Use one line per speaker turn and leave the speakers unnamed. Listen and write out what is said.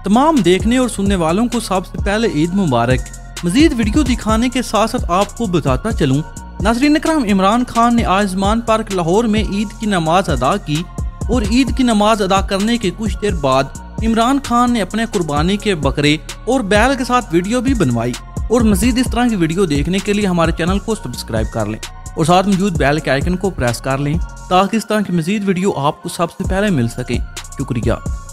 तमाम देखने और सुनने वालों को सबसे पहले ईद मुबारक। मजीद वीडियो दिखाने के साथ साथ आपको बताता चलूं, नाज़रीन इकराम, इमरान खान ने आयुष्मान पार्क लाहौर में ईद की नमाज अदा की और ईद की नमाज अदा करने के कुछ देर बाद इमरान खान ने अपने कुर्बानी के बकरे और बैल के साथ वीडियो भी बनवाई। और मजीद इस तरह की वीडियो देखने के लिए हमारे चैनल को सब्सक्राइब कर लें और साथ मौजूद बेल के आइकन को प्रेस कर लें ताकि इस तरह की मजीद वीडियो आपको सबसे पहले मिल सके। शुक्रिया।